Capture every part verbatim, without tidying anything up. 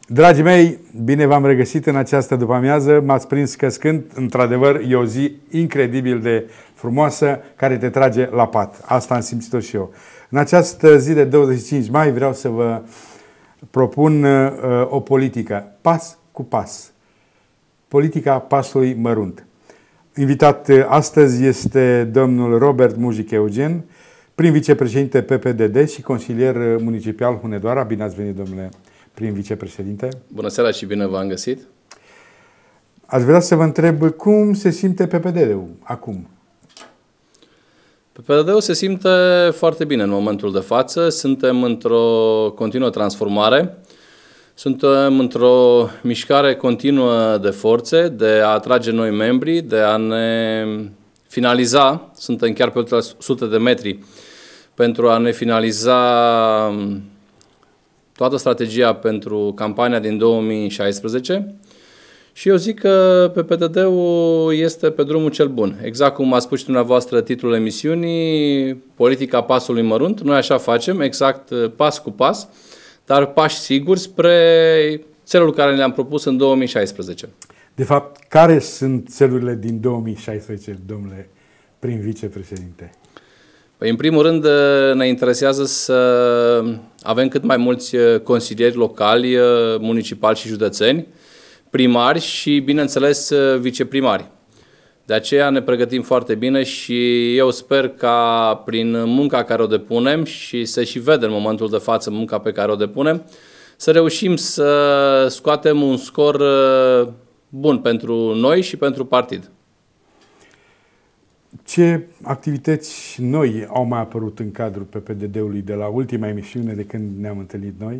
Dragii mei, bine v-am regăsit în această după-amiază. M-ați prins căscând. Într-adevăr, e o zi incredibil de frumoasă care te trage la pat. Asta am simțit-o și eu. În această zi de douăzeci și cinci mai vreau să vă propun uh, o politică, pas cu pas. Politica pasului mărunt. Invitat astăzi este domnul Robert Mujic Eugen, prim vicepreședinte P P D D și consilier municipal Hunedoara. Bine ați venit, domnule prim vicepreședinte. Bună seara și bine v-am găsit. Aș vrea să vă întreb cum se simte P P D D-ul acum? P P D D-ul se simte foarte bine în momentul de față. Suntem într-o continuă transformare. Suntem într-o mișcare continuă de forțe, de a atrage noi membri, de a ne finaliza, suntem chiar pe o sută de metri, pentru a ne finaliza toată strategia pentru campania din două mii șaisprezece. Și eu zic că P P D D-ul este pe drumul cel bun. Exact cum a spus și dumneavoastră titlul emisiunii, politica pasului mărunt. Noi așa facem, exact pas cu pas, dar pași siguri spre țelul care le-am propus în două mii șaisprezece. De fapt, care sunt țelurile din două mii șaisprezece, domnule prim vicepreședinte? Păi, în primul rând, ne interesează să avem cât mai mulți consilieri locali, municipali și județeni, primari și, bineînțeles, viceprimari. De aceea ne pregătim foarte bine și eu sper ca prin munca care o depunem și se și vede în momentul de față munca pe care o depunem, să reușim să scoatem un scor bun pentru noi și pentru partid. Ce activități noi au mai apărut în cadrul P P D D-ului de la ultima emisiune de când ne-am întâlnit noi?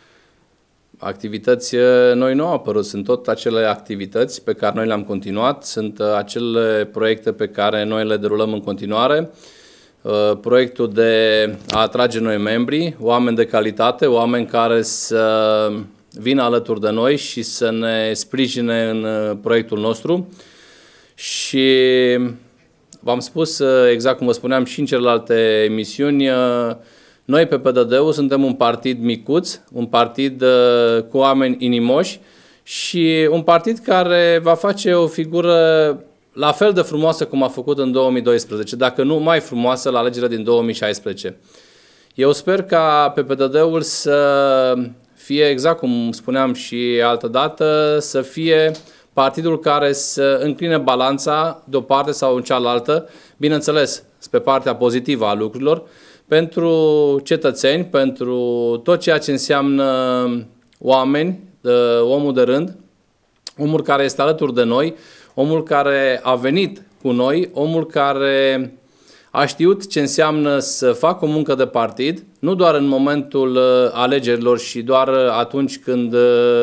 Activități noi nu au apărut, sunt tot acele activități pe care noi le-am continuat, sunt acele proiecte pe care noi le derulăm în continuare. Proiectul de a atrage noi membri, oameni de calitate, oameni care să vină alături de noi și să ne sprijine în proiectul nostru. Și v-am spus, exact cum vă spuneam și în celelalte emisiuni, noi, P P D D-ul, suntem un partid micuț, un partid uh, cu oameni inimoși și un partid care va face o figură la fel de frumoasă cum a făcut în două mii doisprezece, dacă nu mai frumoasă la alegerile din două mii șaisprezece. Eu sper ca P P D D-ul să fie, exact cum spuneam și altădată, să fie partidul care să încline balanța de o parte sau în cealaltă, bineînțeles, pe partea pozitivă a lucrurilor, pentru cetățeni, pentru tot ceea ce înseamnă oameni, omul de rând, omul care este alături de noi, omul care a venit cu noi, omul care a știut ce înseamnă să facă o muncă de partid, nu doar în momentul alegerilor și doar atunci când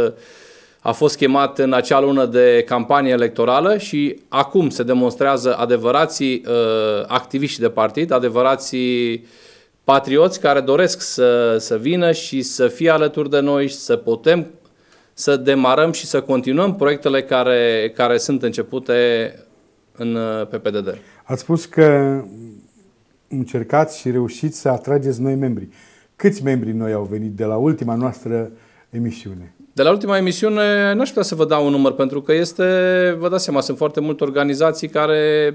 a fost chemat în acea lună de campanie electorală și acum se demonstrează adevărații activiști de partid, adevărații patrioți care doresc să, să vină și să fie alături de noi și să putem să demarăm și să continuăm proiectele care, care sunt începute în P P D D. Ați spus că încercați și reușiți să atrageți noi membri. Câți membri noi au venit de la ultima noastră emisiune? De la ultima emisiune n-aș putea să vă dau un număr, pentru că este, vă dați seama, sunt foarte multe organizații care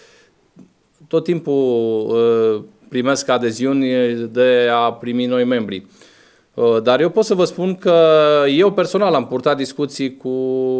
tot timpul uh, primesc adeziuni de a primi noi membri. Dar eu pot să vă spun că eu personal am purtat discuții cu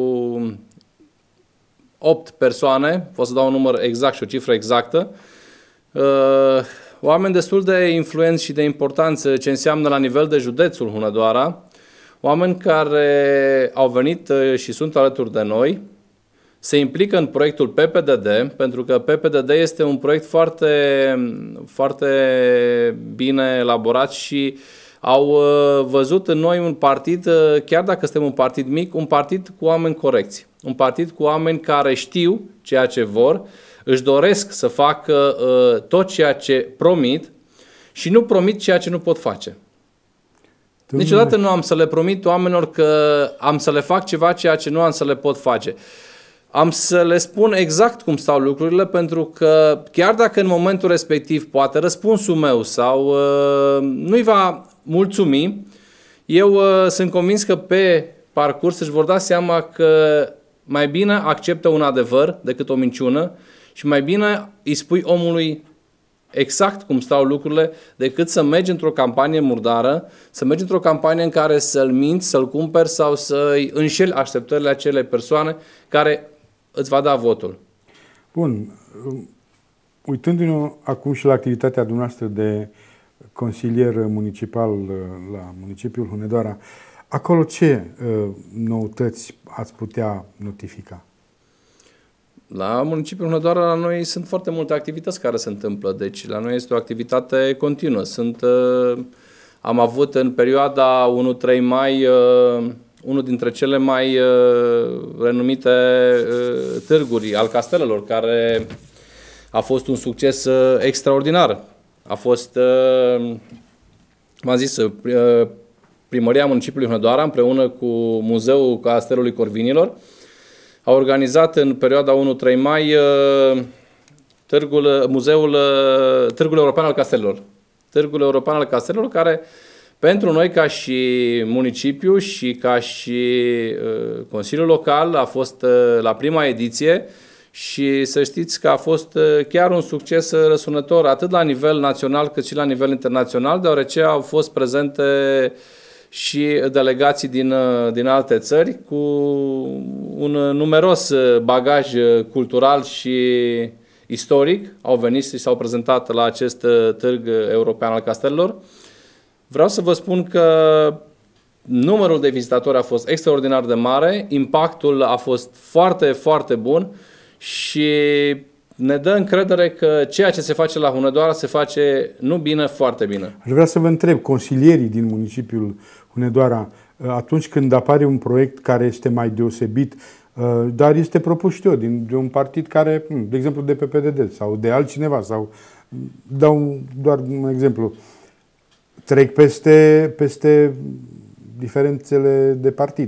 opt persoane, pot să dau un număr exact și o cifră exactă, oameni destul de influenți și de importanță ce înseamnă la nivel de județul Hunedoara, oameni care au venit și sunt alături de noi, se implică în proiectul P P D D, pentru că P P D D este un proiect foarte, foarte bine elaborat și au văzut în noi un partid, chiar dacă suntem un partid mic, un partid cu oameni corecți. Un partid cu oameni care știu ceea ce vor, își doresc să facă tot ceea ce promit și nu promit ceea ce nu pot face. Niciodată nu am să le promit oamenilor că am să le fac ceva ceea ce nu am să le pot face. Am să le spun exact cum stau lucrurile, pentru că chiar dacă în momentul respectiv poate răspunsul meu sau uh, nu-i va mulțumi, eu uh, sunt convins că pe parcurs își vor da seama că mai bine acceptă un adevăr decât o minciună și mai bine îi spui omului exact cum stau lucrurile decât să mergi într-o campanie murdară, să mergi într-o campanie în care să-l minți, să-l cumperi sau să-i înșeli așteptările acelei persoane care îți va da votul. Bun. Uitându-ne acum și la activitatea dumneavoastră de consilier municipal la municipiul Hunedoara, acolo ce noutăți ați putea notifica? La municipiul Hunedoara, la noi sunt foarte multe activități care se întâmplă, deci la noi este o activitate continuă. Sunt, am avut în perioada unu trei mai unul dintre cele mai renumite târguri al castelelor, care a fost un succes extraordinar. A fost, v-am zis, Primăria Municipiului Hunedoara împreună cu Muzeul Castelului Corvinilor a organizat în perioada unu trei mai târgul, muzeul, Târgul European al Castelelor. Târgul European al Castelelor, care pentru noi ca și municipiu și ca și Consiliul Local a fost la prima ediție și să știți că a fost chiar un succes răsunător atât la nivel național cât și la nivel internațional, deoarece au fost prezente și delegații din, din alte țări cu un numeros bagaj cultural și istoric. Au venit și s-au prezentat la acest târg european al castelelor. Vreau să vă spun că numărul de vizitatori a fost extraordinar de mare, impactul a fost foarte, foarte bun și ne dă încredere că ceea ce se face la Hunedoara se face nu bine, foarte bine. Aș vrea să vă întreb, consilierii din municipiul Hunedoara, atunci când apare un proiect care este mai deosebit, dar este propus, știu eu, din, de un partid care, de exemplu, de pe P D D sau de altcineva, sau dau doar un exemplu, trec peste, peste diferențele de partid.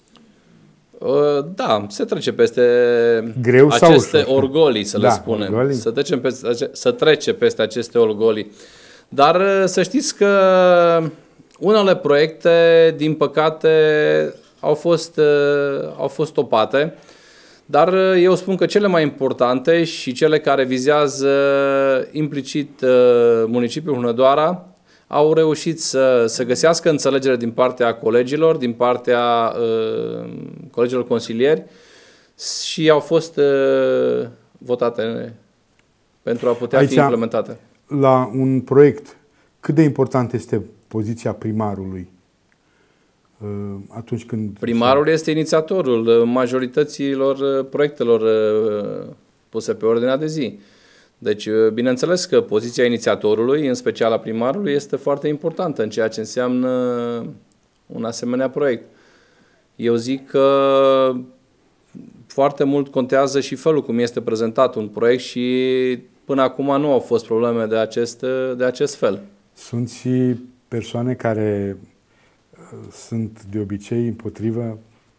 Da, se trece peste Greu aceste sau orgolii, să da, le spunem. Orgolii. Să, trecem peste, să trece peste aceste orgolii. Dar să știți că unele proiecte, din păcate, au fost, au fost stopate. Dar eu spun că cele mai importante și cele care vizează implicit municipiul Hunedoara au reușit să, să găsească înțelegere din partea colegilor, din partea uh, colegilor consilieri și au fost uh, votate pentru a putea Aici, fi implementate. La un proiect, cât de important este poziția primarului uh, atunci când... Primarul este inițiatorul majorităților proiectelor uh, puse pe ordinea de zi. Deci, bineînțeles că poziția inițiatorului, în special a primarului, este foarte importantă în ceea ce înseamnă un asemenea proiect. Eu zic că foarte mult contează și felul cum este prezentat un proiect și până acum nu au fost probleme de acest, de acest fel. Sunt și persoane care sunt de obicei împotrivă.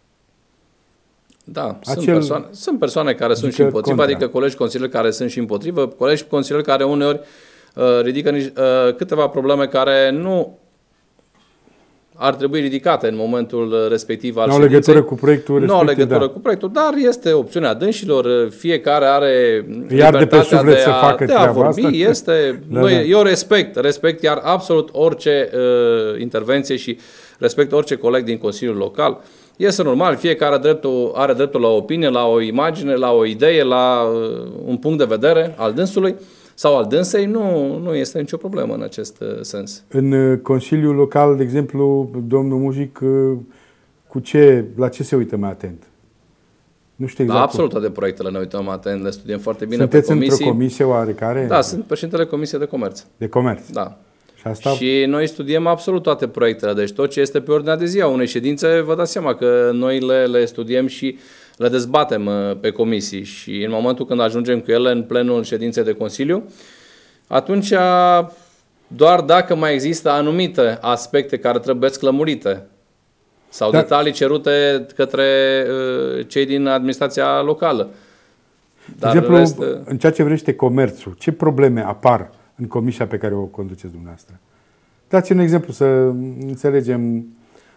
Da, Acel sunt, persoane, sunt persoane care sunt și împotrivă, contra. Adică colegi consilieri care sunt și împotrivă, colegi consilieri care uneori uh, ridică uh, câteva probleme care nu ar trebui ridicate în momentul respectiv al ședinței. Nu au legătură cu proiectul respectiv. Nu au legătură da. cu proiectul, dar este opțiunea dânșilor, fiecare are iar libertatea de, pe de, să a, facă de a vorbi. Asta. Este, da, noi, da. Eu respect, respect iar absolut orice uh, intervenție și respect orice coleg din Consiliul Local. Este normal, fiecare are dreptul, are dreptul la o opinie, la o imagine, la o idee, la uh, un punct de vedere al dânsului sau al dânsei, nu, nu este nicio problemă în acest uh, sens. În uh, Consiliul Local, de exemplu, domnul Mujic, uh, cu ce, la ce se uită mai atent? Nu știu exact. La absolut toate proiectele ne uităm atent, le studiem foarte bine. Sunteți pe comisii. într-o comisie oarecare? Da, sunt președintele Comisiei de Comerț. De Comerț? Da. Și, asta... și noi studiem absolut toate proiectele, deci tot ce este pe ordinea de zi a unei ședințe, vă dați seama că noi le, le studiem și le dezbatem pe comisii și în momentul când ajungem cu ele în plenul ședinței de Consiliu, atunci doar dacă mai există anumite aspecte care trebuie lămurite sau da. detalii cerute către uh, cei din administrația locală. De exemplu, rest... în ceea ce vrește comerțul, ce probleme apar în comisia pe care o conduceți dumneavoastră? Dați un exemplu să înțelegem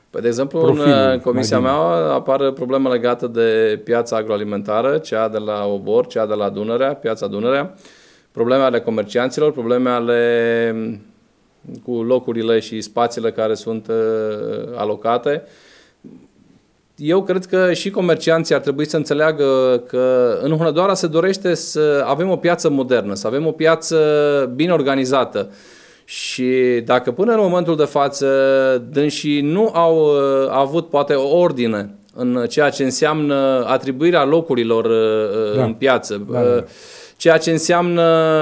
Păi, de exemplu, Profilul, în comisia mea apare problema legată de piața agroalimentară, cea de la Obor, cea de la Dunărea, piața Dunărea, probleme ale comercianților, probleme ale cu locurile și spațiile care sunt uh, alocate. Eu cred că și comercianții ar trebui să înțeleagă că în Hunedoara se dorește să avem o piață modernă, să avem o piață bine organizată. Și dacă până în momentul de față dânsii nu au uh, avut poate o ordine în ceea ce înseamnă atribuirea locurilor uh, da. în piață, da, da. Uh, ceea ce înseamnă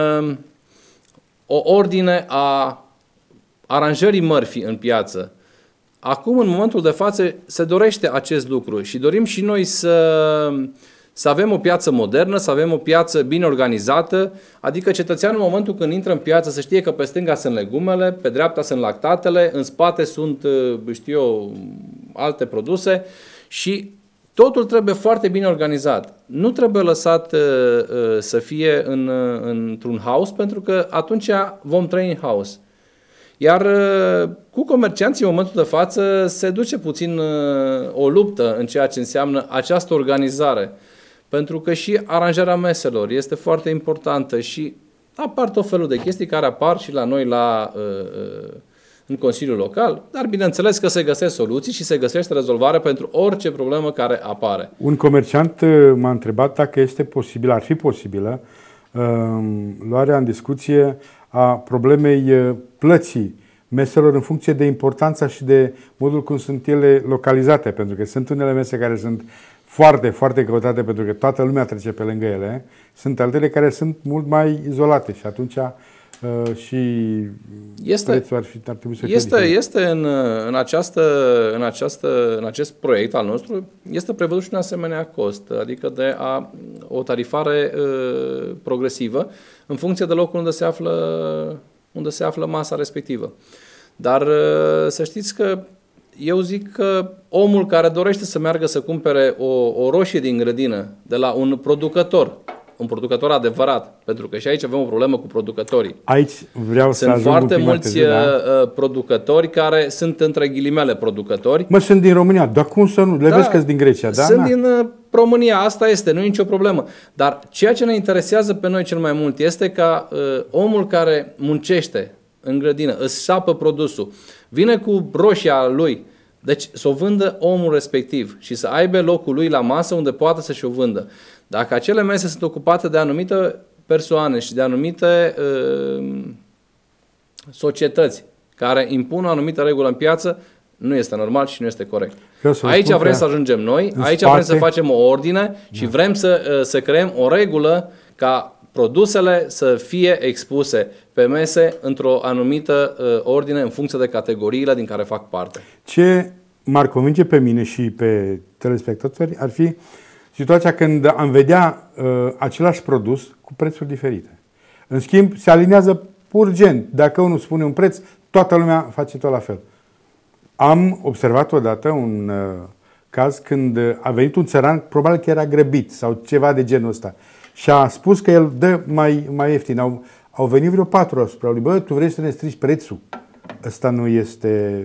o ordine a aranjării mărfii în piață. Acum, în momentul de față, se dorește acest lucru și dorim și noi să, să avem o piață modernă, să avem o piață bine organizată, adică cetățeanul în momentul când intră în piață să știe că pe stânga sunt legumele, pe dreapta sunt lactatele, în spate sunt, știu eu, alte produse și totul trebuie foarte bine organizat. Nu trebuie lăsat uh, să fie în, într-un haos, pentru că atunci vom trăi în haos. Iar cu comercianții, în momentul de față, se duce puțin o luptă în ceea ce înseamnă această organizare. Pentru că și aranjarea meselor este foarte importantă și apar tot felul de chestii care apar și la noi la, în Consiliul Local, dar bineînțeles că se găsesc soluții și se găsește rezolvare pentru orice problemă care apare. Un comerciant m-a întrebat dacă este posibil, ar fi posibilă, luarea în discuție a problemei plății meselor în funcție de importanța și de modul cum sunt ele localizate, pentru că sunt unele mese care sunt foarte, foarte căutate pentru că toată lumea trece pe lângă ele, sunt altele care sunt mult mai izolate și atunci uh, și este, prețul ar, fi, ar trebui să fie este, diferit. este în, în, această, în, această, în acest proiect al nostru, este prevăzut și un asemenea cost, adică de a, o tarifare uh, progresivă în funcție de locul unde se află, unde se află masa respectivă. Dar uh, să știți că eu zic că omul care dorește să meargă să cumpere o, o roșie din grădină de la un producător, un producător adevărat, pentru că și aici avem o problemă cu producătorii. Aici vreau să Sunt foarte mulți târziu, da? producători care sunt între ghilimele producători. Mă, sunt din România, dar cum să nu? Le da, vezi că sunt din Grecia, da? Sunt Na. din uh, România, asta este, nu e nicio problemă. Dar ceea ce ne interesează pe noi cel mai mult este ca uh, omul care muncește în grădină, îți sapă produsul, vine cu roșia lui, deci să o vândă omul respectiv și să aibă locul lui la masă unde poate să-și o vândă. Dacă acele mese sunt ocupate de anumite persoane și de anumite uh, societăți care impun o anumită regulă în piață, nu este normal și nu este corect. Aici vrem să ajungem noi, aici spate, vrem să facem o ordine și da. vrem să, să creăm o regulă ca produsele să fie expuse pe mese într-o anumită uh, ordine în funcție de categoriile din care fac parte. Ce m-ar convinge pe mine și pe telespectatori ar fi situația când am vedea uh, același produs cu prețuri diferite. În schimb, se aliniază urgent. Dacă unul spune un preț, toată lumea face tot la fel. Am observat odată un uh, caz când a venit un țăran, probabil că era grăbit sau ceva de genul ăsta, și a spus că el dă mai, mai ieftin. Au, au venit vreo patru asupra lui. Bă, tu vrei să ne strici prețul? Ăsta nu este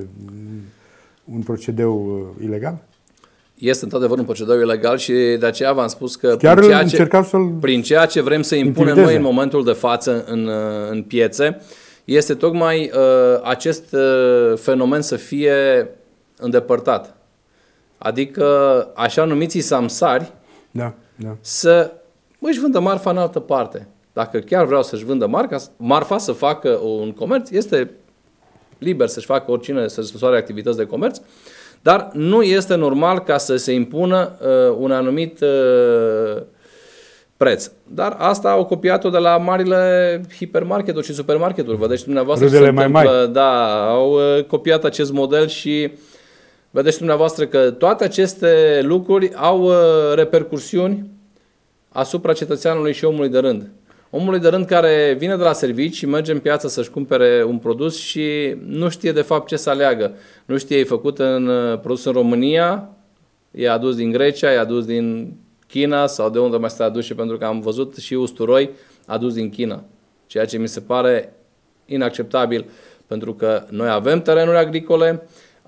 un procedeu uh, ilegal? Este într-adevăr un procedeu ilegal și de aceea v-am spus că Chiar prin ceea, ce, să-l prin ceea ce vrem să impunem intimideze. noi în momentul de față în, în piețe, este tocmai uh, acest uh, fenomen să fie îndepărtat. Adică așa numiții samsari da, da. să își vândă marfa în altă parte. Dacă chiar vreau să-și vândă marca, marfa, să facă un comerț, este liber să-și facă oricine, să desfășoare activități de comerț, dar nu este normal ca să se impună uh, un anumit uh, preț. Dar asta au copiat-o de la marile hipermarketuri și supermarketuri. Vedeți dumneavoastră ce se mai întâmplă. mari. Da, au uh, copiat acest model și vedeți dumneavoastră că toate aceste lucruri au uh, repercursiuni asupra cetățeanului și omului de rând. Omului de rând care vine de la servici și merge în piață să-și cumpere un produs și nu știe de fapt ce să aleagă. Nu știe, e făcut în produs în România, e adus din Grecia, e adus din China sau de unde mai se aduce, pentru că am văzut și usturoi adus din China. Ceea ce mi se pare inacceptabil, pentru că noi avem terenuri agricole,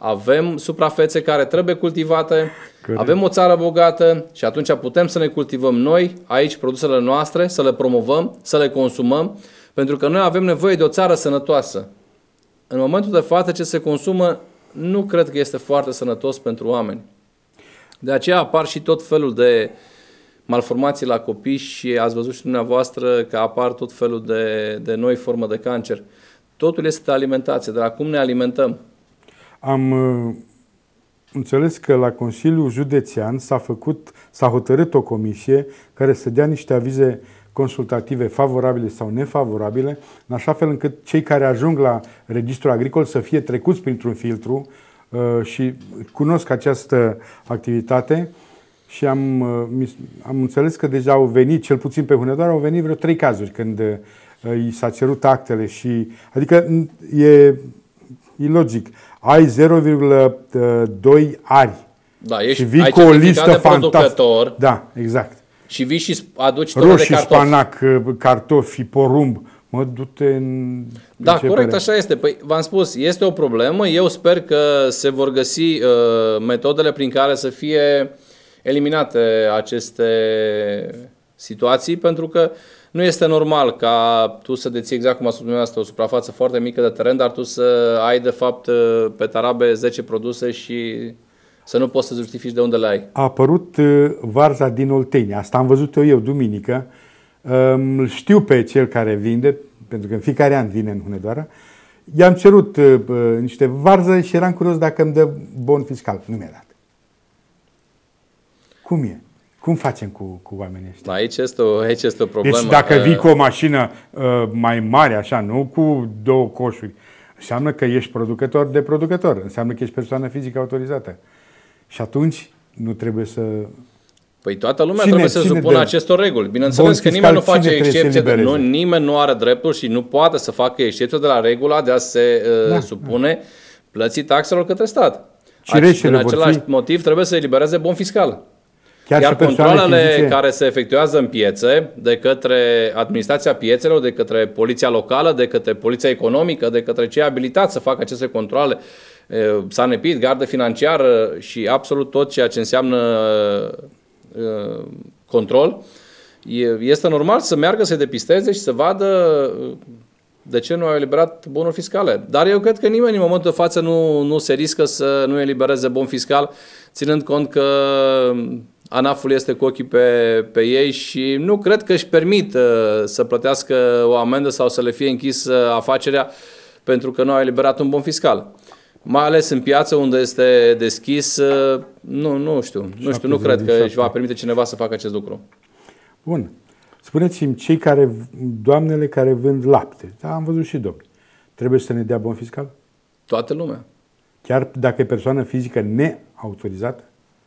avem suprafețe care trebuie cultivate, Corect. Avem o țară bogată și atunci putem să ne cultivăm noi aici produsele noastre, să le promovăm, să le consumăm, pentru că noi avem nevoie de o țară sănătoasă. În momentul de față ce se consumă nu cred că este foarte sănătos pentru oameni. De aceea apar și tot felul de malformații la copii și ați văzut și dumneavoastră că apar tot felul de, de noi forme de cancer. Totul este de alimentație, dar acum ne alimentăm. Am uh, înțeles că la Consiliul Județean s-a făcut, s-a hotărât o comisie care să dea niște avize consultative favorabile sau nefavorabile, în așa fel încât cei care ajung la registrul agricol să fie trecuți printr-un filtru uh, și cunosc această activitate și am, uh, am înțeles că deja au venit, cel puțin pe Hunedoara, au venit vreo trei cazuri când uh, i s-a cerut actele și, adică e ilogic. Ai zero virgulă doi ari Da, ești, și vii ai cu o listă de fantastică. Da, exact. Și vii și aduci tot de Roșii, cartofi. spanac, cartofi, porumb. Mă, du-te în Da, începere. corect, așa este. Păi, v-am spus, este o problemă. Eu sper că se vor găsi uh, metodele prin care să fie eliminate aceste situații, pentru că nu este normal ca tu să deții, exact cum a spus dumneavoastră, o suprafață foarte mică de teren, dar tu să ai, de fapt, pe tarabe zece produse și să nu poți să justifici de unde le ai. A apărut varza din Oltenia. Asta am văzut-o eu duminică. Îl știu pe cel care vinde, pentru că în fiecare an vine în Hunedoara. I-am cerut niște varză și eram curios dacă îmi dă bon fiscal. Nu mi-a dat. Cum e? Cum facem cu, cu oamenii ăștia? Aici este o, aici este o problemă. Deci dacă vii cu o mașină uh, mai mare, așa, nu cu două coșuri, înseamnă că ești producător de producător, înseamnă că ești persoană fizică autorizată. Și atunci nu trebuie să... Păi toată lumea cine, trebuie să se supună acestor reguli. Bineînțeles că nimeni nu face excepție, de, nu, nimeni nu are dreptul și nu poate să facă excepție de la regula de a se uh, da, supune da. plății taxelor către stat. Din același fi... motiv trebuie să elibereze bon fiscal. Chiar Iar controlele fizice... care se efectuează în piețe de către administrația piețelor, de către poliția locală, de către poliția economică, de către cei abilitați să facă aceste controle, Sanepid, gardă financiară și absolut tot ceea ce înseamnă control, este normal să meargă să depisteze și să vadă de ce nu au eliberat bonuri fiscale. Dar eu cred că nimeni în momentul de față nu, nu se riscă să nu elibereze bon fiscal, ținând cont că ANAF-ul este cu ochii pe, pe ei și nu cred că își permit uh, să plătească o amendă sau să le fie închis uh, afacerea pentru că nu au eliberat un bon fiscal. Mai ales în piață unde este deschis, uh, nu, nu știu, nu știu, nu cred că își va permite cineva să facă acest lucru. Bun. Spuneți-mi, cei care, doamnele care vând lapte, da, am văzut și domni, trebuie să ne dea bon fiscal? Toată lumea. Chiar dacă e persoană fizică neautorizată?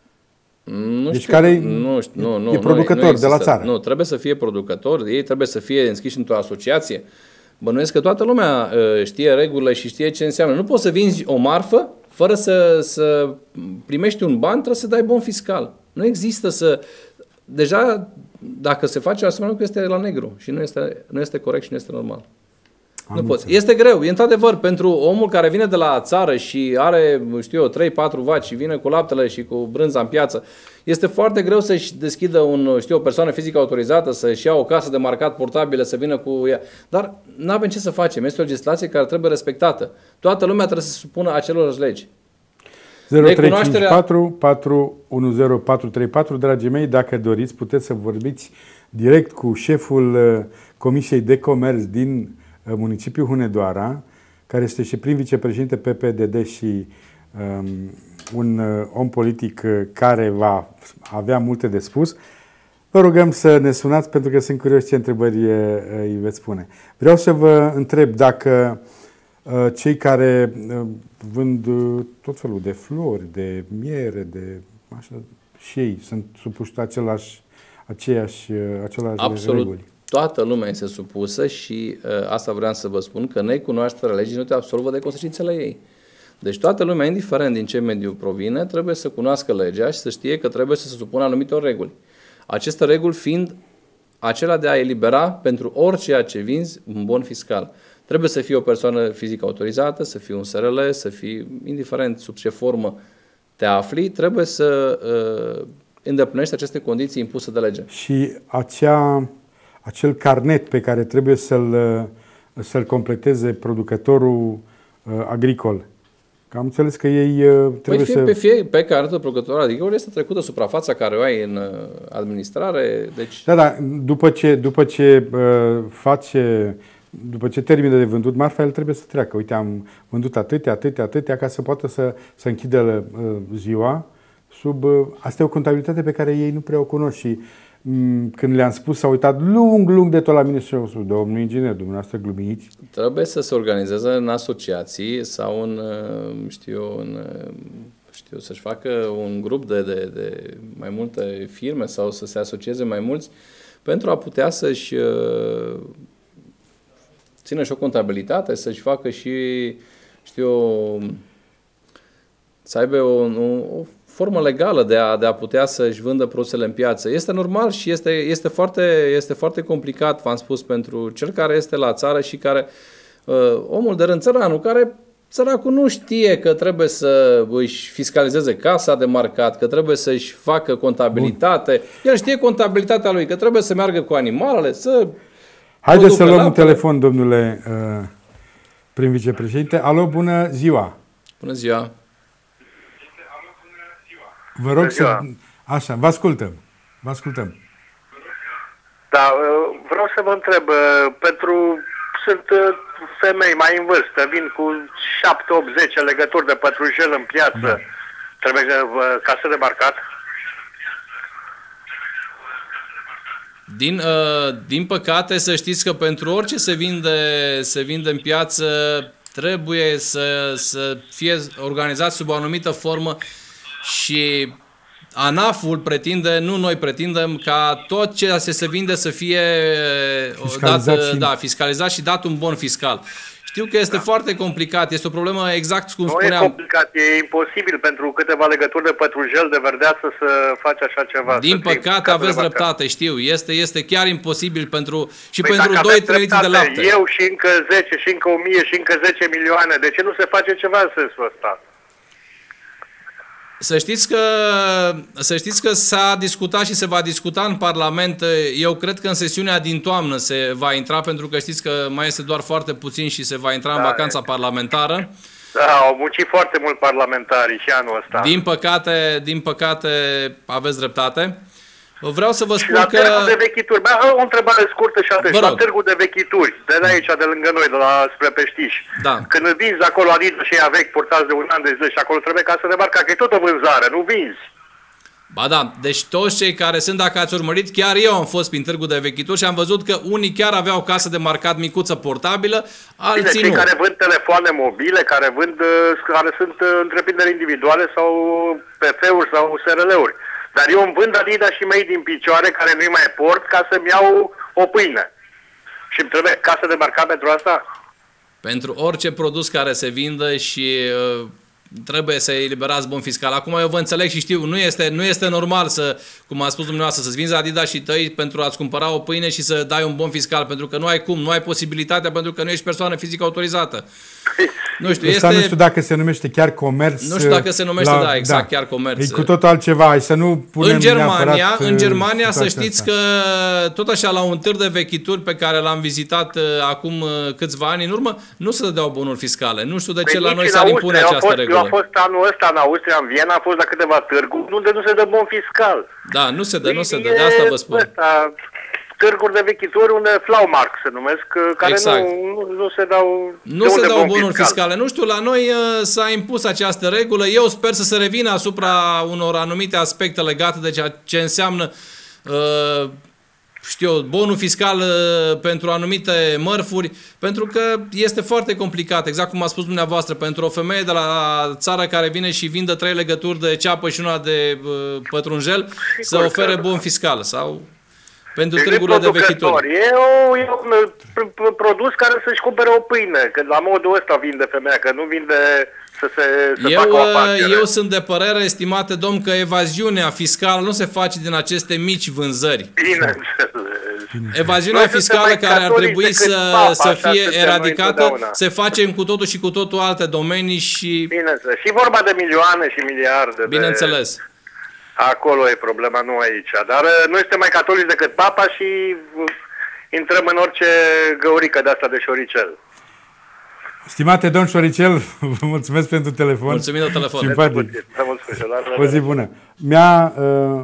Nu deci știu, care nu, știu, nu, nu, e producător nu, nu de la țară. Nu, trebuie să fie producător, ei trebuie să fie înscriși într-o asociație. Bănuiesc că toată lumea uh, știe regulile și știe ce înseamnă. Nu poți să vinzi o marfă fără să, să primești un ban, trebuie să dai bon fiscal. Nu există să... Deja, dacă se face asemenea lucru, este la negru și nu este, nu este corect și nu este normal. Am nu poți. Este greu. E într-adevăr pentru omul care vine de la țară și are, știu eu, trei patru vaci și vine cu laptele și cu brânza în piață. Este foarte greu să-și deschidă un, știu, o persoană fizică autorizată, să-și ia o casă de marcat portabilă, să vină cu ea. Dar nu avem ce să facem. Este o legislație care trebuie respectată. Toată lumea trebuie să se supună acelorși legi. zero trei cinci patru patru unu zero patru trei patru, dragii mei, dacă doriți, puteți să vorbiți direct cu șeful Comisiei de Comerț din municipiul Hunedoara, care este și prim vicepreședinte P P D D și um, un uh, om politic care va avea multe de spus. Vă rugăm să ne sunați pentru că sunt curios ce întrebări uh, îi veți spune. Vreau să vă întreb dacă uh, cei care uh, vând uh, tot felul de flori, de miere, de așa, și ei sunt supuși același, aceeași, uh, același Absolut. reguli. Toată lumea este supusă și uh, asta vreau să vă spun, că necunoașterea legii nu te absolvă de consecințele ei. Deci toată lumea, indiferent din ce mediu provine, trebuie să cunoască legea și să știe că trebuie să se supună anumitor reguli. Aceste reguli fiind acelea de a elibera pentru orice ce vinzi un bon fiscal. Trebuie să fii o persoană fizică autorizată, să fii un S R L, să fii, indiferent sub ce formă te afli, trebuie să uh, îndeplinești aceste condiții impuse de lege. Și acea, acel carnet pe care trebuie să-l să-l completeze producătorul uh, agricol, că am înțeles că ei uh, trebuie păi fie, să... Pe, fie, pe carnetul producătorul agricol este trecută suprafața care o ai în uh, administrare. Deci... Da, da, după ce, după ce uh, face... După ce termină de vândut marfa, el trebuie să treacă. Uite, am vândut atâtea, atâtea, atâtea, ca să poată să, să închidă uh, ziua. Sub, uh, asta e o contabilitate pe care ei nu prea o cunosc și um, când le-am spus, s-au uitat lung, lung de tot la mine și au spus, domnul inginer, dumneavoastră glumiți. Trebuie să se organizeze în asociații sau în, știu, în, știu să-și facă un grup de, de, de mai multe firme sau să se asocieze mai mulți pentru a putea să-și țină și o contabilitate, să-și facă și, știu, să aibă o, o, o formă legală de a, de a putea să-și vândă produsele în piață. Este normal și este, este, foarte, este foarte complicat, v-am spus, pentru cel care este la țară și care, uh, omul de rând, țăranul, care săracul nu știe că trebuie să își fiscalizeze casa de marcat, că trebuie să-și facă contabilitate. Bun. El știe contabilitatea lui, că trebuie să meargă cu animalele, să... Haideți să luăm un telefon, domnule uh, prim vicepreședinte. Alo, bună ziua! Bună ziua! Vă rog să... Așa, vă ascultăm. Vă ascultăm. Da, vreau să vă întreb, pentru... Sunt femei mai în vârstă, vin cu șapte, opt, zece legături de pătrunjel în piață. Da. Trebuie casă de marcat? Din, uh, din păcate, să știți că pentru orice se vinde, se vinde în piață, trebuie să, să fie organizat sub o anumită formă și ANAF-ul pretinde, nu noi pretindem, ca tot ce se vinde să fie fiscalizat, dat, și... Da, fiscalizat și dat un bon fiscal. Știu că este da. foarte complicat, este o problemă exact cum nu spuneam. Nu e complicat, e imposibil pentru câteva legături de pătrunjel de verdeață să faci așa ceva. Din păcate aveți dreptate, știu, este, este chiar imposibil pentru, și păi pentru doi trei litri de lapte. Eu și încă zece, și încă o mie, și încă zece milioane, de ce nu se face ceva în sensul ăsta? Să știți că, să știți că s-a discutat și se va discuta în Parlament. Eu cred că în sesiunea din toamnă se va intra, pentru că știți că mai este doar foarte puțin și se va intra da, în vacanța parlamentară. Da, au muncit foarte mult parlamentarii și anul ăsta. Din păcate, din păcate aveți dreptate. Vreau să vă spun la că... Târgul de Vechituri, bă, o întrebare scurtă și atât. La Târgul de Vechituri, de la aici, de lângă noi, de la spre Peștiș. Da. Când vinzi acolo Adidas și ea vechi, purtați de un an de zile și acolo trebuie ca să ne marca, că e tot o vânzare, nu vinzi. Ba da, deci toți cei care sunt, dacă ați urmărit, chiar eu am fost prin Târgul de Vechituri și am văzut că unii chiar aveau casă de marcat micuță portabilă, alții Bine, nu. Cei care vând telefoane mobile, care vând, care sunt întreprinderi individuale sau P F-uri sau S R L-uri. Dar eu îmi vând Adidas și mei din picioare care nu-i mai port ca să-mi iau o pâine. Și îmi trebuie casă de marcat pentru asta? Pentru orice produs care se vinde și uh, trebuie să eliberați bon fiscal. Acum eu vă înțeleg și știu, nu este, nu este normal să, cum a spus dumneavoastră, să-ți vinzi Adidas și tăi pentru a-ți cumpăra o pâine și să dai un bon fiscal, pentru că nu ai cum, nu ai posibilitatea, pentru că nu ești persoană fizică autorizată. Nu știu, este... nu știu dacă se numește chiar comerț. Nu știu dacă se numește, la... da, exact, da. chiar comerț. E cu totul altceva, hai să nu punem în Germania, în Germania să știți asta. Că tot așa la un târg de vechituri pe care l-am vizitat uh, acum uh, câțiva ani în urmă, nu se dădeau bonuri fiscale. Nu știu de ce păi la noi s-ar impune această fost, regulă. Eu am fost anul ăsta în Austria, în Viena, am fost la câteva târguri unde nu se dă bon fiscal. Da, nu se dă, nu se dă, de asta vă spun. Ăsta, târguri de vechituri unde Flaumark se numesc, care exact. nu, nu, nu se dau Nu se dau bonuri fiscal. fiscale. Nu știu, la noi uh, s-a impus această regulă. Eu sper să se revină asupra unor anumite aspecte legate de ceea ce înseamnă uh, știu, bonul fiscal uh, pentru anumite mărfuri, pentru că este foarte complicat, exact cum a spus dumneavoastră, pentru o femeie de la țară care vine și vinde trei legături de ceapă și una de uh, pătrunjel, și să ofere bon fiscal sau... Pentru târgurile de vechituri. E, o, e un produs care să-și cumpere o pâine, că la modul ăsta vinde femeia, că nu vinde să se să eu, facă o afacere. Eu sunt de părere, estimate domn, că evaziunea fiscală nu se face din aceste mici vânzări. Bineînțeles. Evaziunea fiscală care ar trebui să, să fie eradicată, se face cu totul și cu totul alte domenii și... Bineînțeles. Și vorba de milioane și miliarde. Bineînțeles. De... Acolo e problema, nu aici. Dar noi suntem mai catolici decât papa și intrăm în orice găurică de asta de șoricel. Stimate domn Șoricel, vă mulțumesc pentru telefon. Mulțumim de telefon. Simpatic. O zi bună. Mi-a uh,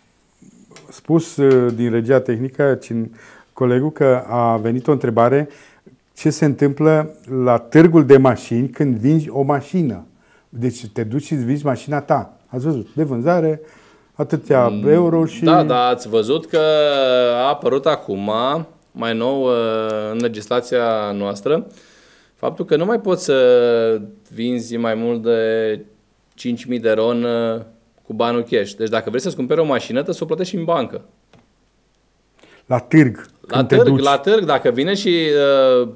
spus uh, din regia tehnică colegul că a venit o întrebare ce se întâmplă la târgul de mașini când vinzi o mașină. Deci te duci și îți vinzi mașina ta. Ați văzut? De vânzare, atâția mm, euro și... Da, da, ați văzut că a apărut acum, mai nou în legislația noastră, faptul că nu mai poți să vinzi mai mult de cinci mii de ron cu banul cash. Deci dacă vrei să-ți cumperi o mașină, trebuie să o plătești în bancă. La târg. La târg, la târg, dacă vine și uh,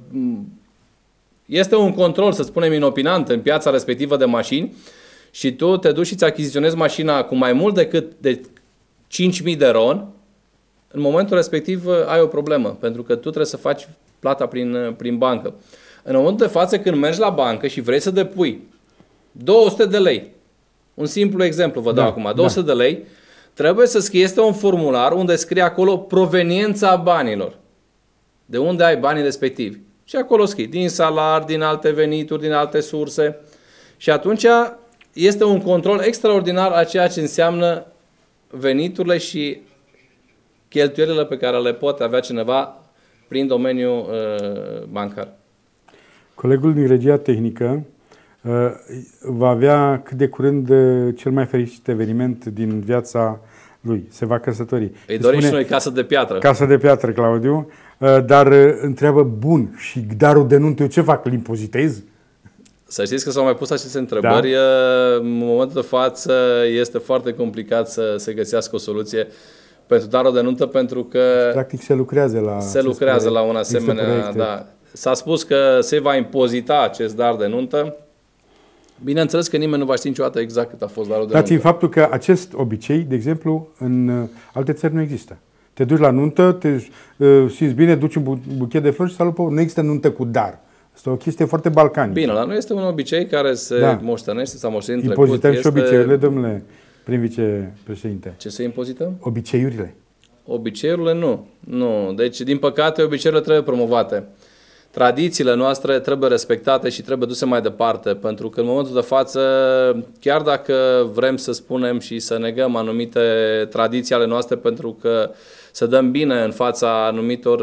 este un control, să spunem, inopinant în piața respectivă de mașini și tu te duci și îți achiziționezi mașina cu mai mult decât de cinci mii de ron, în momentul respectiv ai o problemă, pentru că tu trebuie să faci plata prin, prin bancă. În momentul de față, când mergi la bancă și vrei să depui două sute de lei, un simplu exemplu vă dau da, acum, două sute da. de lei, trebuie să scrie, este un formular unde scrie acolo proveniența banilor. De unde ai banii respectivi. Și acolo scrii, din salari, din alte venituri, din alte surse. Și atunci este un control extraordinar a ceea ce înseamnă veniturile și cheltuielile pe care le poate avea cineva prin domeniul uh, bancar. Colegul din regia tehnică uh, va avea cât de curând uh, cel mai fericit eveniment din viața lui. Se va căsători. Îi dorim și noi casă de piatră. Casă de piatră, Claudiu. Uh, dar uh, întreabă, bun, și darul de nuntă, eu ce fac? Îl impozitez? Să știți că s-au mai pus aceste întrebări. Da. În momentul de față este foarte complicat să se găsească o soluție pentru darul de nuntă, pentru că practic se lucrează la se lucrează la un asemenea, da. S-a spus că se va impozita acest dar de nuntă. Bineînțeles că nimeni nu va ști niciodată exact cât a fost darul de nuntă. Dați-mi faptul că acest obicei, de exemplu, în alte țări nu există. Te duci la nuntă, te uh, simți bine, duci un buchet de flori și salut, nu există nuntă cu dar. Este o chestie foarte balcanică. Bine, la noi este un obicei care se da. moștenește, s-a moștenit în trecut. Impozităm și obiceiurile, domnule prim vicepreședinte. Ce să impozităm? Obiceiurile. Obiceiurile nu. nu. Deci, din păcate, obiceiurile trebuie promovate. Tradițiile noastre trebuie respectate și trebuie duse mai departe, pentru că în momentul de față, chiar dacă vrem să spunem și să negăm anumite tradiții ale noastre pentru că să dăm bine în fața anumitor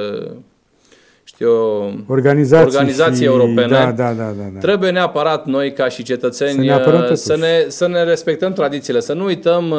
știu, organizații, organizații și... europene, da, da, da, da, da. trebuie neapărat noi ca și cetățeni să ne, să ne, să ne respectăm tradițiile, să nu uităm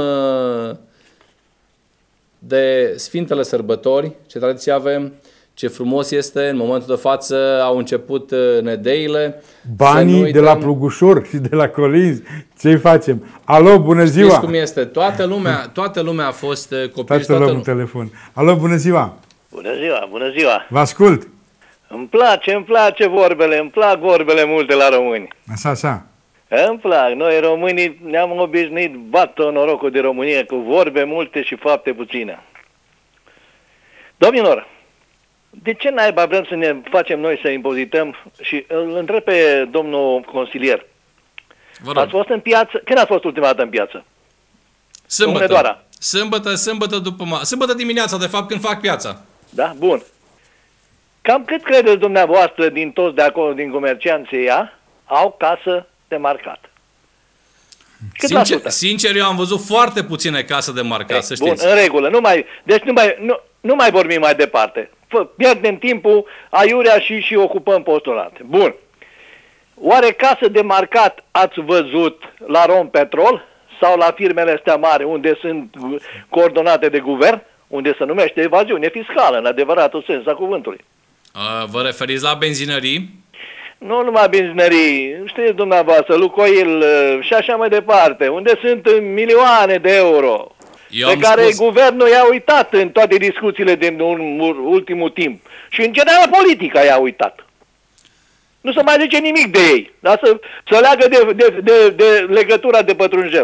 de Sfintele Sărbători, ce tradiții avem, ce frumos este, în momentul de față au început nedeile. Banii de la Plugușor și de la Colinzi, ce facem? Alo, bună ziua! Știți cum este? Toată lumea, toată lumea a fost copil. Toată luăm un telefon. Alo, bună ziua! Bună ziua, bună ziua! Vă ascult! Îmi place, îmi place vorbele, îmi plac vorbele multe la români. Așa, așa. Îmi plac, noi românii ne-am obișnuit, bată norocul de România, cu vorbe multe și fapte puține. Domnilor, de ce naiba vrem să ne facem noi să impozităm? Și îl întreb pe domnul consilier. Ați fost în piață? Când ați fost ultima dată în piață? Sâmbătă. Sâmbătă, sâmbătă după ma... Sâmbătă dimineața, de fapt, când fac piața. Da? Bun. Cam cât credeți dumneavoastră din toți de acolo, din comercianții ea, au casă de marcat? Cât sincer, sincer, eu am văzut foarte puține case de marcat, Ei, să știți. Bun, în regulă. Nu mai, deci nu mai, nu, nu mai vorbim mai departe. Pierdem timpul aiurea și, și ocupăm postulate. Bun. Oare casă de marcat ați văzut la Rompetrol sau la firmele astea mari unde sunt coordonate de guvern, unde se numește evaziune fiscală, în adevăratul sens a cuvântului? A, vă referiți la benzinării? Nu numai benzinării, știți dumneavoastră, Lucoil și așa mai departe, unde sunt milioane de euro. Eu pe care spus... guvernul i-a uitat în toate discuțiile din ultimul timp. Și în general politica i-a uitat. Nu se mai zice nimic de ei, dar să, să leagă de, de, de, de legătura de pătrunjel.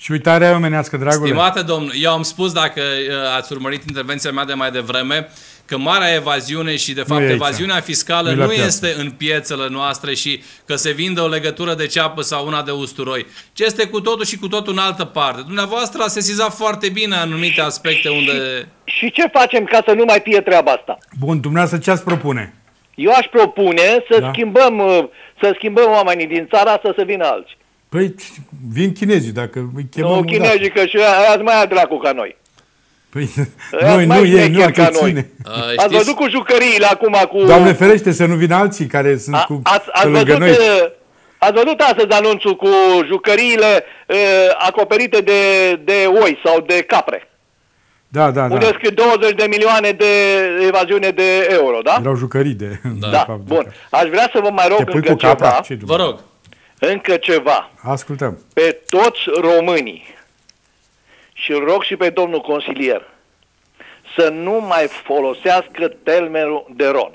Și uitarea omenească, dragule. Stimate domn, eu am spus, dacă ați urmărit intervenția mea de mai devreme, că marea evaziune și, de fapt, evaziunea fiscală nu, nu este în piețele noastre și că se vinde o legătură de ceapă sau una de usturoi, ci este cu totul și cu totul în altă parte. Dumneavoastră a sesizat foarte bine anumite aspecte unde... Și, și ce facem ca să nu mai fie treaba asta? Bun, dumneavoastră ce ați propune? Eu aș propune să, da. schimbăm, să schimbăm oamenii din țara asta să vină alții. Păi vin chinezii, dacă îi chemăm. Nu, chinezii, că și aia mai ia dracu ca noi. Păi, noi, nu ei, nu ca noi. Uh, ați știți... văzut cu jucăriile acum cu... Doamne ferește să nu vină alții care sunt A, cu ați, ați, lângă văzut, noi. ați văzut astăzi anunțul cu jucăriile uh, acoperite de, de oi sau de capre. Da, da, da. Unde douăzeci de milioane de evaziune de euro, da? Erau jucării de... Da, da. fapt, Bun. Aș vrea să vă mai rog Te pui încă cu capra? ceva. Ce, Vă rog. Încă ceva. Ascultăm. Pe toți românii și îl rog și pe domnul consilier să nu mai folosească termenul de ron.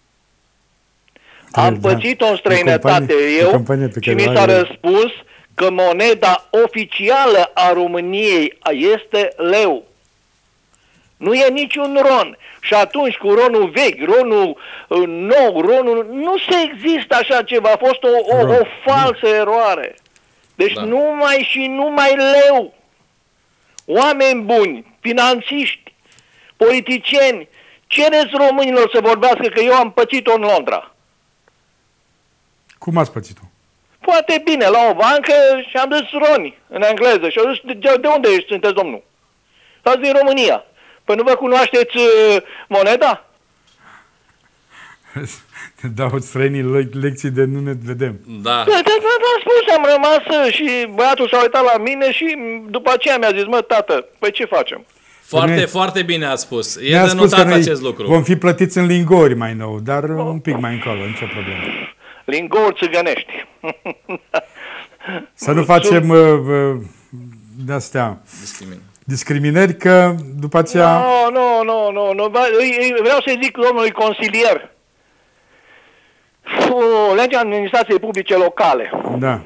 Am da. pățit-o în străinătate eu și mi s-a răspuns că moneda oficială a României este leu. Nu e niciun ron. Și atunci cu ronul vechi, ronul uh, nou, ronul... Nu se există așa ceva. A fost o, o, o falsă eroare. Deci da. numai și numai leu. Oameni buni, finanțiști, politicieni, cereți românilor să vorbească, că eu am pățit-o în Londra. Cum ați pățit-o? Foarte bine, la o bancă și am zis roni în engleză. Și au zis, de, de unde ești, sunteți domnul? Ați din România. Păi nu vă cunoașteți uh, moneda? Dau străinii le lecții de nu ne vedem. Da. Da, da, da, da, spus, am rămas și băiatul s-a uitat la mine și după aceea mi-a zis, mă, tată, păi ce facem? Foarte, ne... foarte bine a spus. E Ne-a de spus notat că acest lucru. Vom fi plătiți în lingori mai nou, dar oh. un pic mai încolo, nicio problemă. Lingori țigănești. Să nu facem uh, de-astea Discrimin. discriminări, că după aceea... Nu, nu, nu, nu, nu. Vreau să-i zic domnului consilier. Legea administrației publice locale. Da.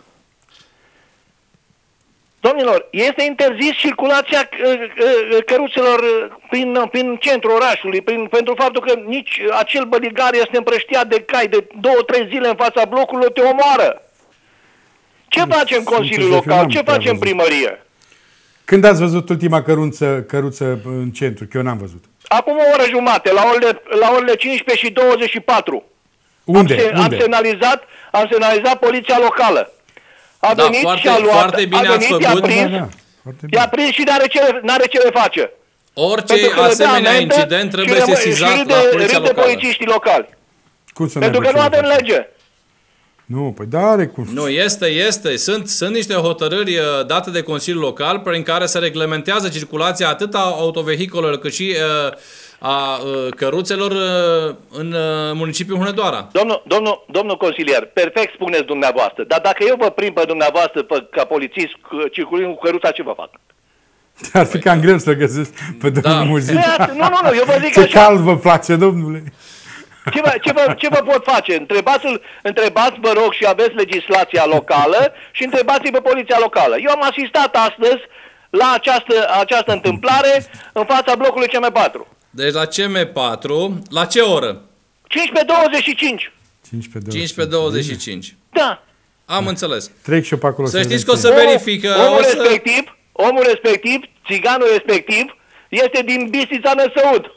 Domnilor, este interzis circulația căruțelor prin, prin centrul orașului, prin, pentru faptul că nici acel băligar este împrăștiat de cai de două, trei zile în fața blocurilor, te omoară. Ce facem Consiliul Local? Ce facem primărie? Când ați văzut ultima căruță, căruță în centru? Că eu n-am văzut. Acum o oră jumate, la orele, la orele cincisprezece și douăzeci și patru. Unde? Am, se, Unde? am, semnalizat, am semnalizat poliția locală. A Da, venit foarte- și a luat, foarte bine a ați venit, i-a făcut. prins, Da, da, foarte bine. i-a prins și n-are ce, n-are ce le face. Orice Pentru că le dă asemenea amendă incident și trebuie rămâne- sesizat și râde, la poliția râde locală. polițiștii locali. Cum să Pentru n-aibă că nu ce le avem face? lege. Nu, păi da, are cum. Nu, este, este. Sunt, sunt niște hotărâri uh, date de Consiliul Local prin care se reglementează circulația atât a autovehicolelor cât și uh, a uh, căruțelor uh, în uh, municipiul Hunedoara. Domnul, domnul, domnul consilier, perfect spuneți dumneavoastră, dar dacă eu vă prind pe dumneavoastră pe, ca polițist circulând cu căruța, ce vă fac? Ar fi cam greu să găsesc pe domnul Da. Muzic. Nu, nu, nu, eu vă zic Ce așa. cald vă place, domnule? Ce vă, ce, vă, ce vă pot face? Întrebați-l, întrebați, vă rog, și aveți legislația locală și întrebați-i pe poliția locală. Eu am asistat astăzi la această, această întâmplare în fața blocului C M patru. Deci la C M patru, la ce oră? cincisprezece douăzeci și cinci. cincisprezece douăzeci și cinci. Da. Am înțeles. Trec și eu pe acolo. Să știți vedem că o ce să e. verifică. Omul, o să... respectiv, omul respectiv, țiganul respectiv, este din Bistrița Năsăud.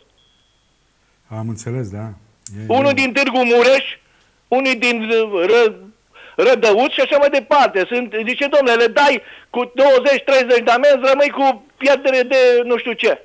Am înțeles, da. E, Unul e. din Târgu Mureș, unul din Ră, Rădăuț și așa mai departe. Sunt, zice, domnule, le dai cu douăzeci treizeci de amenzi, rămâi cu pierdere de nu știu ce.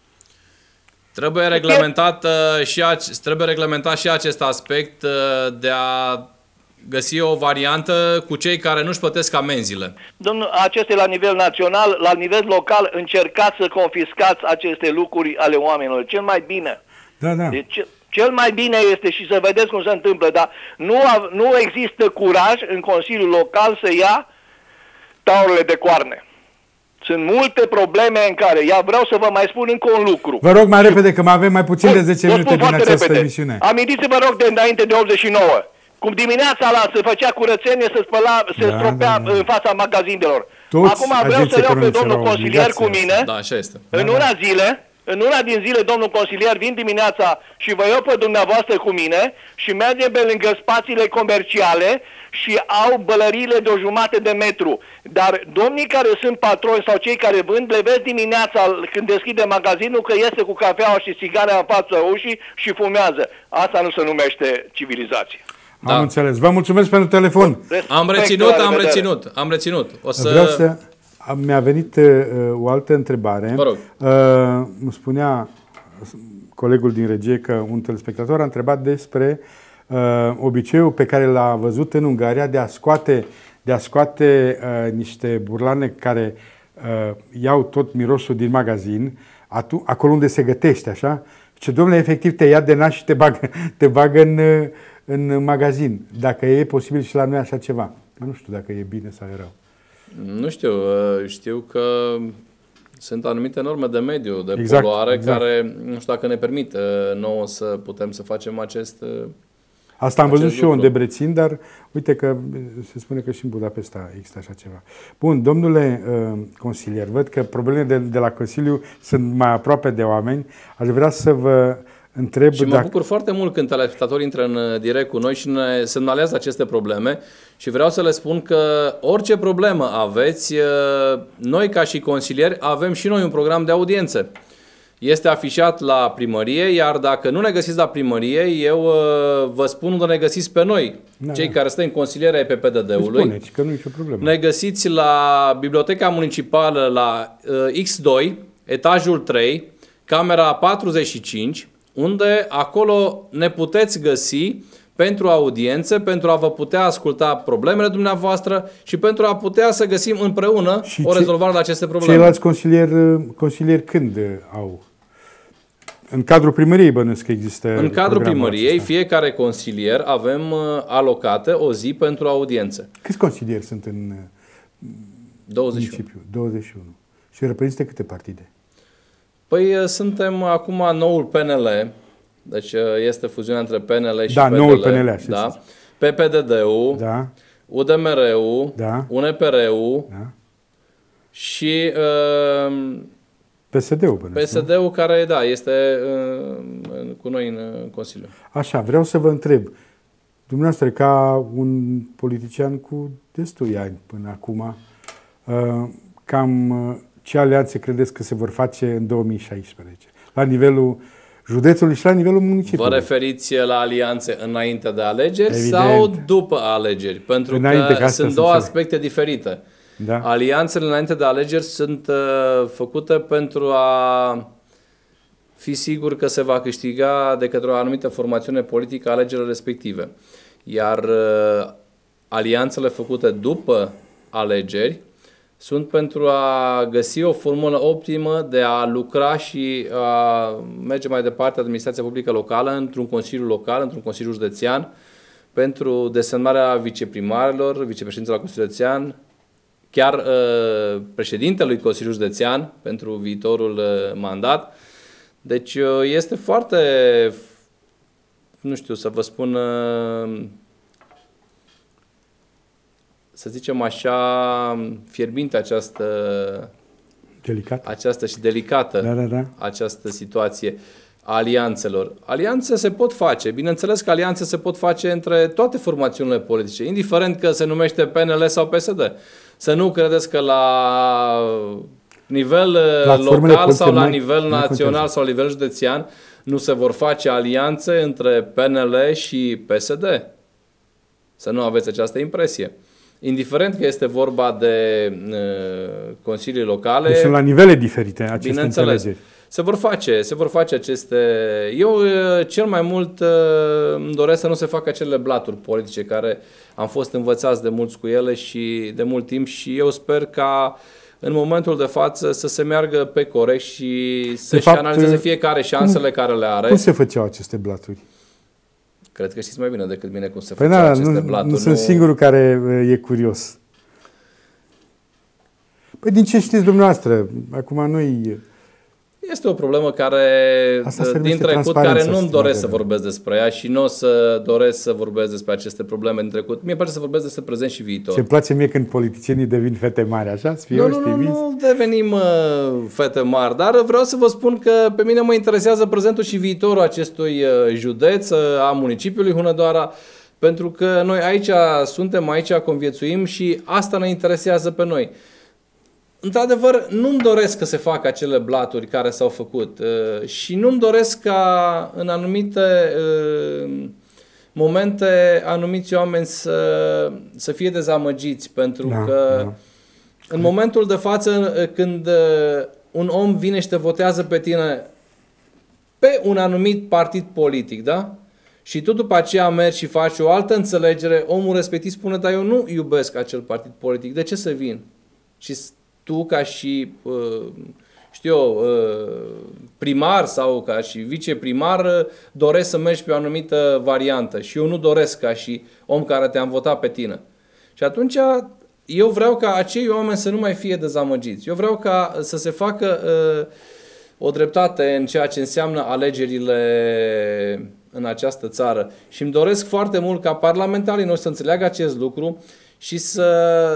Trebuie reglementat, uh, și ac- trebuie reglementat și acest aspect uh, de a găsi o variantă cu cei care nu-și plătesc amenziile. Domnul, acesta e la nivel național, la nivel local, încercați să confiscați aceste lucruri ale oamenilor. Cel mai bine. Da, da. Deci, cel mai bine este și să vedeți cum se întâmplă, dar nu, a, nu există curaj în Consiliul Local să ia taurile de coarne. Sunt multe probleme în care, ia vreau să vă mai spun încă un lucru. Vă rog mai repede, că mai avem mai puțin de zece Vă minute spun din foarte această repede. emisiune. Amintiți-vă, rog, de înainte de optzeci și nouă. Cum dimineața la se făcea curățenie, se spăla, se Da, stropea da, da. în fața magazinelor. Toți Acum vreau agenții să iau pe economici domnul erau consilier obligați cu să- mine. Da, așa este. În una zile, în una din zile, domnul consilier, vin dimineața și vă iau pe dumneavoastră cu mine și mergem pe lângă spațiile comerciale și au bălăriile de o jumate de metru. Dar domnii care sunt patroni sau cei care vând, le vezi dimineața când deschide magazinul că iese cu cafeaua și țigarea în fața ușii și fumează. Asta nu se numește civilizație. Am Da. înțeles. Vă mulțumesc pentru telefon. Am Respect, reținut, la am revedere. reținut, am reținut. O să... Vreau să... am- Mi-a venit uh, o altă întrebare. Vă rog. Uh, îmi spunea colegul din regie că un telespectator a întrebat despre uh, obiceiul pe care l-a văzut în Ungaria de a scoate, de a scoate uh, niște burlane care uh, iau tot mirosul din magazin, atu- acolo unde se gătește, așa, ce domnule, efectiv te ia de nas și te bagă, te bagă în, uh, în magazin. Dacă e posibil și la noi așa ceva. Nu știu dacă e bine sau e rău. Nu știu, uh, știu că sunt anumite norme de mediu, de Exact, poluare, exact. care nu știu dacă ne permit uh, nouă să putem să facem acest... uh, Asta am văzut acest și eu în lucru. Debrecen, dar uite că se spune că și în Budapesta există așa ceva. Bun, domnule uh, consilier, văd că problemele de, de la Consiliu sunt mai aproape de oameni. Aș vrea să vă întreb Și mă dacă... bucur foarte mult când telespectatorii intră în uh, direct cu noi și ne semnalează aceste probleme și vreau să le spun că orice problemă aveți, uh, noi ca și consilieri avem și noi un program de audiențe. Este afișat la primărie, iar dacă nu ne găsiți la primărie, eu uh, vă spun unde ne găsiți pe noi, Da, cei da. care suntem consilieri ai P P D D-ului. Spuneți că nu e nicio problemă. Ne găsiți la Biblioteca Municipală la uh, X doi, etajul trei, camera patruzeci și cinci, unde acolo ne puteți găsi pentru audiențe, pentru a vă putea asculta problemele dumneavoastră și pentru a putea să găsim împreună Și o ce- rezolvare la aceste probleme. Ceilalți consilieri, consilieri când uh, au? În cadrul primăriei bănuiesc că există În cadrul programul primăriei, acesta. fiecare consilier avem uh, alocate o zi pentru audiențe. Câți consilieri sunt în uh, douăzeci și unu. municipiu? douăzeci și unu. Și reprezintă câte partide? Păi uh, suntem acum noul P N L, deci uh, este fuziunea între P N L și Da, P D L. noul P N L, așa Da. știți. P P D D-ul, Da? U D M R-ul, Da. U N P R-ul Da? și uh, P S D-ul bănuiesc, P S D-ul care, da, este uh, în- cu noi în, în Consiliu. Așa, vreau să vă întreb, dumneavoastră, ca un politician cu destui ani până acum, uh, cam uh, ce alianțe credeți că se vor face în două mii șaisprezece? La nivelul județului și la nivelul Vă municipiului. referiți la alianțe înainte de alegeri Evident. sau după alegeri? Pentru Înainte, că că astea sunt sunt două cele. aspecte diferite. Da? Alianțele înainte de alegeri sunt uh, făcute pentru a fi sigur că se va câștiga de către o anumită formațiune politică alegerile respective. Iar uh, alianțele făcute după alegeri sunt pentru a găsi o formulă optimă de a lucra și a merge mai departe administrația publică locală într-un consiliu local, într-un consiliu județean, pentru desemnarea viceprimarilor, vicepreședinților la Consiliul Județean, chiar uh, președintelui Consiliului Județean pentru viitorul uh, mandat. Deci uh, este foarte, nu știu să vă spun, uh, să zicem așa, fierbinte această, Delicat? această și delicată Da, da, da. această situație a alianțelor. Alianțe se pot face. Bineînțeles că alianțe se pot face între toate formațiunile politice, indiferent că se numește P N L sau P S D. Să nu credeți că la nivel Platformele local sau la mai- nivel mai național contează. sau la nivel județean nu se vor face alianțe între P N L și P S D. Să nu aveți această impresie. Indiferent că este vorba de uh, consilii locale, Deci sunt la nivele diferite aceste bineînțeles, înțelegeri. se vor face, se vor face aceste... Eu uh, cel mai mult uh, îmi doresc să nu se facă acele blaturi politice care am fost învățați de mulți cu ele și de mult timp și eu sper ca în momentul de față să se meargă pe corect și să-și fapt, analizeze fiecare șansele care le are. Cum se făceau aceste blaturi? Cred că știți mai bine decât mine cum se Păi făceau da, aceste nu, blaturi. nu sunt singurul care uh, e curios. Păi din ce știți dumneavoastră? Acum nu-i... Este o problemă care, din trecut, care nu-mi doresc să vorbesc despre ea și nu o să doresc să vorbesc despre aceste probleme din trecut. Mie place să vorbesc despre prezent și viitor. Ce-mi place mie când politicienii devin fete mari, așa? Nu, nu, nu, nu devenim uh, fete mari, dar vreau să vă spun că pe mine mă interesează prezentul și viitorul acestui uh, județ, uh, a municipiului Hunedoara, pentru că noi aici suntem, aici conviețuim și asta ne interesează pe noi. Într-adevăr, nu-mi doresc să se facă acele blaturi care s-au făcut uh, și nu-mi doresc ca în anumite uh, momente anumiți oameni să, să fie dezamăgiți, pentru da, că da. în momentul de față, când uh, un om vine și te votează pe tine pe un anumit partid politic, da? Și tu după aceea mergi și faci o altă înțelegere, omul respectiv spune, dar eu nu iubesc acel partid politic, de ce să vin? Și tu ca și, știu eu, primar sau ca și viceprimar doresc să mergi pe o anumită variantă și eu nu doresc ca și om care te-am votat pe tine. Și atunci eu vreau ca acei oameni să nu mai fie dezamăgiți. Eu vreau ca să se facă o dreptate în ceea ce înseamnă alegerile în această țară. Și îmi doresc foarte mult ca parlamentarii noștri să înțeleagă acest lucru și să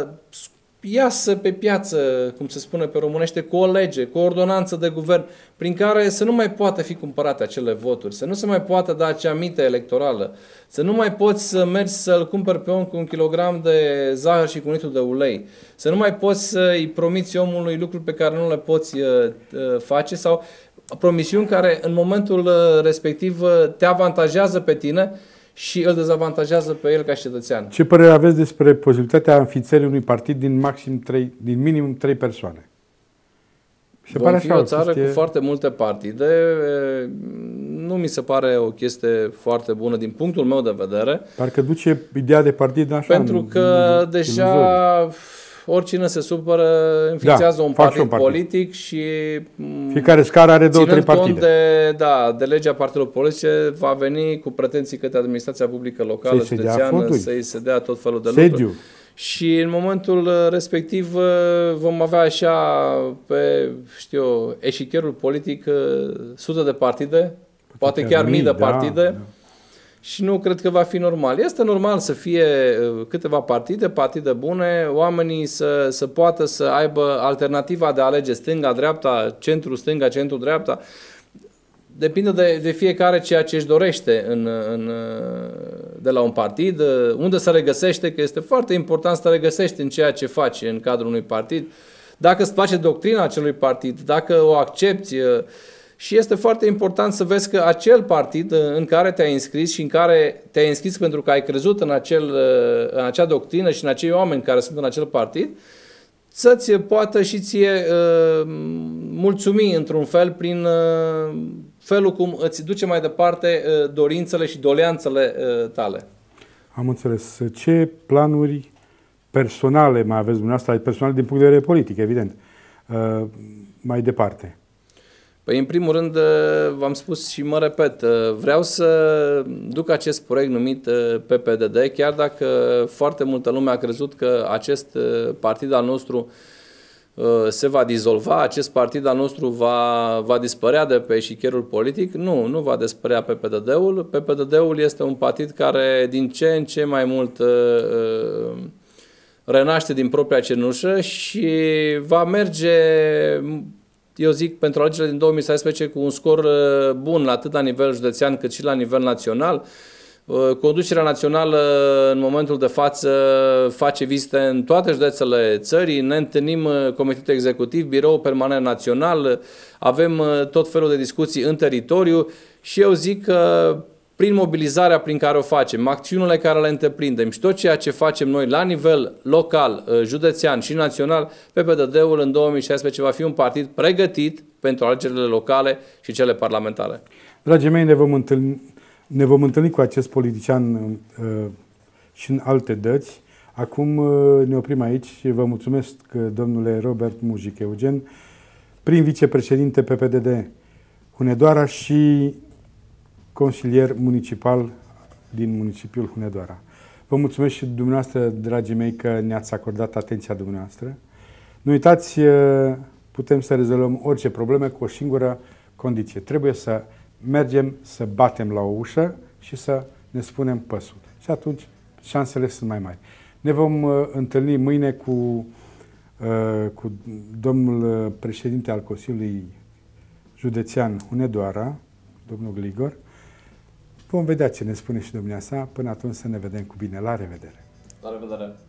iasă pe piață, cum se spune pe românește, cu o lege, cu o ordonanță de guvern, prin care să nu mai poată fi cumpărate acele voturi, să nu se mai poată da acea mită electorală, să nu mai poți să mergi să-l cumperi pe om cu un kilogram de zahăr și cu un litru de ulei, să nu mai poți să-i promiți omului lucruri pe care nu le poți face sau promisiuni care în momentul respectiv te avantajează pe tine și îl dezavantajează pe el ca cetățean. Ce părere aveți despre posibilitatea înființării unui partid din maxim trei, din minim trei persoane? Se Vom pare fi așa o țară chestie... cu foarte multe partide. Nu mi se pare o chestie foarte bună din punctul meu de vedere. Parcă duce ideea de partid așa. Pentru că în deja iluzori. Oricine se supără, înființează da, un, partid un partid politic și fiecare scară are două, trei partide. Cont de, da, de legea partidelor politice va veni cu pretenții către administrația publică locală, județeană, să-i se dea tot felul de Sediu. lucruri. Și în momentul respectiv vom avea așa pe, știu eu, eșichierul politic sute de partide, poate, poate chiar mii de partide. Da, da. Și nu cred că va fi normal. Este normal să fie câteva partide, partide bune, oamenii să, să poată să aibă alternativa de a alege stânga, dreapta, centru-stânga, centru-dreapta. Depinde de, de fiecare ceea ce își dorește în, în, de la un partid, unde se regăsește, că este foarte important să te regăsești în ceea ce faci în cadrul unui partid, dacă îți place doctrina acelui partid, dacă o accepți. Și este foarte important să vezi că acel partid în care te-ai înscris și în care te-ai înscris pentru că ai crezut în, acel, în acea doctrină și în acei oameni care sunt în acel partid, să-ți poată și ție uh, mulțumi într-un fel prin uh, felul cum îți duce mai departe uh, dorințele și doleanțele uh, tale. Am înțeles. Ce planuri personale mai aveți dumneavoastră, personale din punct de vedere politic, evident, uh, mai departe? Păi, în primul rând, v-am spus și mă repet, vreau să duc acest proiect numit P P D D, chiar dacă foarte multă lume a crezut că acest partid al nostru se va dizolva, acest partid al nostru va, va dispărea de pe eșichierul politic. Nu, nu va dispărea P P D D-ul. P P D D-ul este un partid care din ce în ce mai mult renaște din propria cenușă și va merge, eu zic, pentru alegerile din două mii șaisprezece cu un scor bun, atât la nivel județean cât și la nivel național. Conducerea națională în momentul de față face vizite în toate județele țării, ne întâlnim Comitetul Executiv, Biroul Permanent Național, avem tot felul de discuții în teritoriu și eu zic că prin mobilizarea prin care o facem, acțiunile care le întreprindem și tot ceea ce facem noi la nivel local, județean și național, P P D D-ul în două mii șaisprezece va fi un partid pregătit pentru alegerile locale și cele parlamentare. Dragii mei, ne vom întâlni, ne vom întâlni cu acest politician uh, și în alte dăți. Acum uh, ne oprim aici și vă mulțumesc, domnule Robert Mujic Eugen, prim vicepreședinte P P D D Hunedoara și consilier municipal din municipiul Hunedoara. Vă mulțumesc și dumneavoastră, dragii mei, că ne-ați acordat atenția dumneavoastră. Nu uitați, putem să rezolvăm orice probleme cu o singură condiție. Trebuie să mergem, să batem la o ușă și să ne spunem păsul. Și atunci șansele sunt mai mari. Ne vom uh, întâlni mâine cu, uh, cu domnul președinte al Consiliului Județean Hunedoara, domnul Gligor. Vom vedea ce ne spune și domnia sa. Până atunci să ne vedem cu bine. La revedere! La revedere!